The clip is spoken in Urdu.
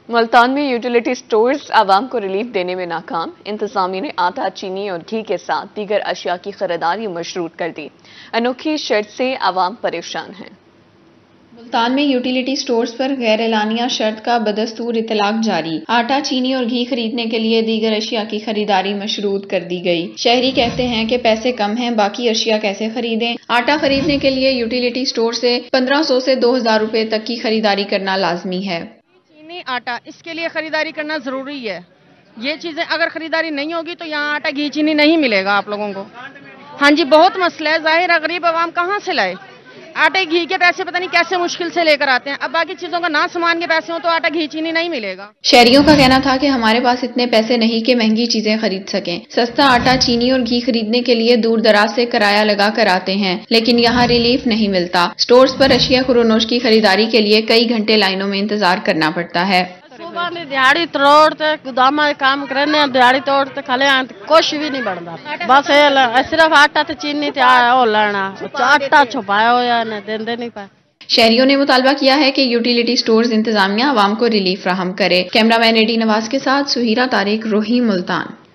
ملتان میں یوٹیلیٹی سٹورز عوام کو ریلیف دینے میں ناکام۔ انتظامیہ نے آٹا، چینی اور گھی کے ساتھ دیگر اشیاء کی خریداری مشروط کر دی۔ انوکھی شرط سے عوام پریشان ہیں۔ ملتان میں یوٹیلیٹی سٹورز پر غیر اعلانیہ شرط کا بدستور اطلاق جاری۔ آٹا، چینی اور گھی خریدنے کے لیے دیگر اشیاء کی خریداری مشروط کر دی گئی۔ شہری کہتے ہیں کہ پیسے کم ہیں، باقی اشیاء کیسے خریدیں؟ آٹا خریدنے کے لیے یوٹیلیٹی سٹور سے 1500 سے 2000 روپے تک کی خریداری کرنا لازمی ہے۔ چینی، آٹا، اس کے لیے خریداری کرنا ضروری ہے۔ یہ چیزیں اگر خریداری نہیں ہوگی تو یہاں آٹا، گھی، چینی نہیں ملے گا آپ لوگوں کو۔ ہاں جی، بہت مسئلہ ہے، ظاہر ہے غریب عوام کہاں سے لائے؟ آٹے گھی کے پیسے پتہ نہیں کیسے مشکل سے لے کر آتے ہیں۔ اب باقی چیزوں کا نہ سامان کے پیسے ہوں تو آٹا، گھی، چینی نہیں ملے گا۔ شہریوں کا کہنا تھا کہ ہمارے پاس اتنے پیسے نہیں کہ مہنگی چیزیں خرید سکیں۔ سستا آٹا، چینی اور گھی خریدنے کے لیے دور دراز سے کرایہ لگا کر آتے ہیں، لیکن یہاں ریلیف نہیں ملتا۔ سٹورز پر اشیاء خورونوش کی خریداری کے لیے کئی گھنٹے لائنوں میں انتظار کرنا پڑتا ہے۔ صبح میں دیہڑی توڑتے گودام کام کرنے دیہڑی توڑتے کھلے کچھ بھی نہیں بنتا، بس صرف آٹا تے چینی تے وہ لینا، آٹا چھپایا ہوا نے دے نہیں پائے۔ شہریوں نے مطالبہ کیا ہے کہ یوٹیلیٹی سٹورز انتظامیہ عوام کو ریلیف فراہم کرے۔ کیمرہ مین ایڈی نواز کے ساتھ سہیرہ طارق، روہی، ملتان۔